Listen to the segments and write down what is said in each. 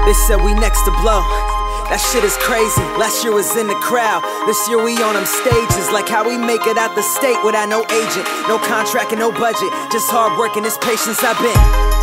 They said we next to blow. That shit is crazy. Last year was in the crowd. This year we on them stages. Like how we make it out the state without no agent, no contract and no budget. Just hard work and this patience I've been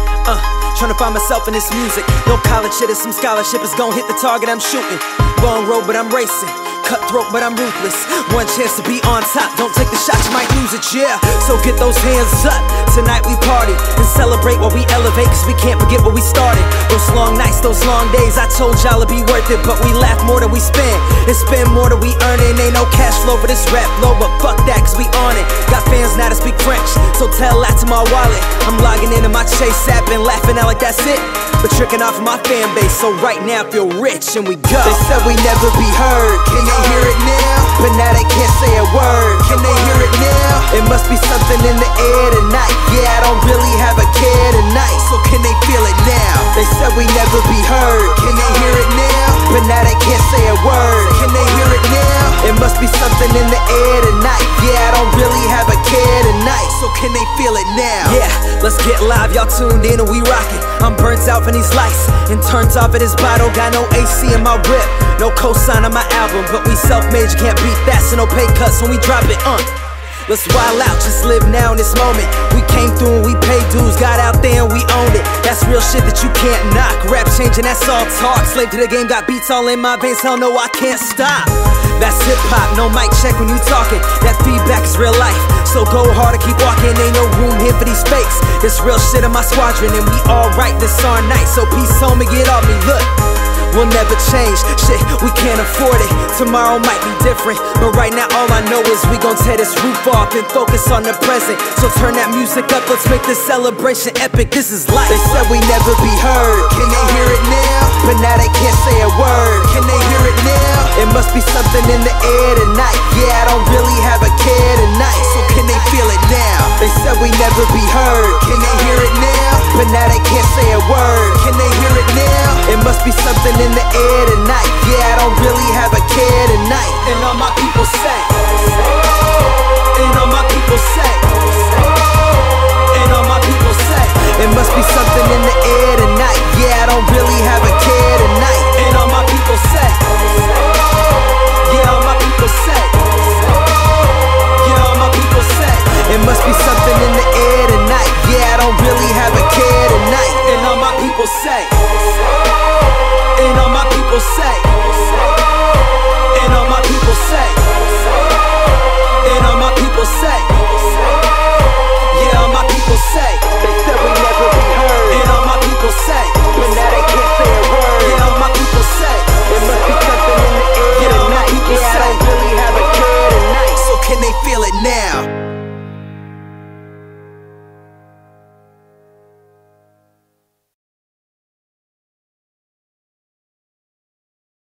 trying to find myself in this music. No college shit or some scholarship is gon' hit the target I'm shooting. Long road but I'm racing, cutthroat but I'm ruthless. One chance to be on top, don't take the shot, you might lose it, yeah. So get those hands up, tonight we party and celebrate while we elevate, cause we can't forget where we started. Those long nights, those long days, I told y'all it'd be worth it, but we laugh more than we spend, and spend more than we earn. It ain't no cash flow for this rap low, but fuck that, cause we on it. Got fans now to speak French, so tell that to my wallet. I'm logging into my Chase app and laughing out like that's it, but tricking off of my fan base, so right now I feel rich and we go. They said we never be heard, can they hear it now? But now they can't say a word, can they hear it now? It must be something in the air tonight, yeah, I don't really have a care tonight, so can they feel it now? They said we never be heard, can they hear it now? But now they can't say a word, can they hear it now? It must be something in the air tonight, yeah, I don't really have a care tonight, so can they feel it now? Yeah, let's get live, y'all tuned in and we rockin'. I'm burnt out from these lights and turned off of this bottle. Got no AC in my whip, no cosign on my album, but we self-made, you can't beat that, so no pay cuts when we drop it, Let's wild out, just live now in this moment. We came through and we paid dues, got out there and we owned it. That's real shit that you can't knock. Rap changing, that's all talk. Slave to the game, got beats all in my veins, hell no, I can't stop. That's hip-hop, no mic check when you talking. That feedback is real life, so go hard and keep walking. Ain't no room here for these fakes. This real shit in my squadron, and we all right this our night. So peace home and get off me, look. We'll never change, shit, we can't afford it. Tomorrow might be different, but right now all I know is we gon' tear this roof off and focus on the present. So turn that music up, let's make this celebration epic, this is life. They said we never be heard, can they hear it now? But now they can't say a word, can they hear it now? It must be something in the air tonight, yeah, I don't really have a care tonight, so can they feel it now? They said we never be heard, can they hear it